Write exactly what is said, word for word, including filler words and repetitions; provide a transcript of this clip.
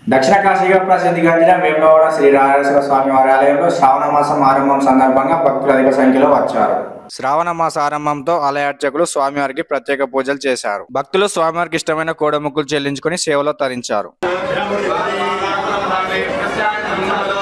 దక్షిణ కాశీగా ప్రసిద్ధిగాంచిన వేములవాడ శ్రీ రాజరాజేశ్వర స్వామి వారి ఆలయంలో శ్రావణ మాసం ఆరంభం సందర్భంగా భక్తులు అధిక సంఖ్యలో వచ్చారు. శ్రావణ మాస ఆరంభంతో ఆలయ అర్చకులు స్వామివారికి ప్రత్యేక పూజలు చేశారు. భక్తులు స్వామివారికి ఇష్టమైన కోడముక్కులు చెల్లించుకుని సేవలో తరించారు.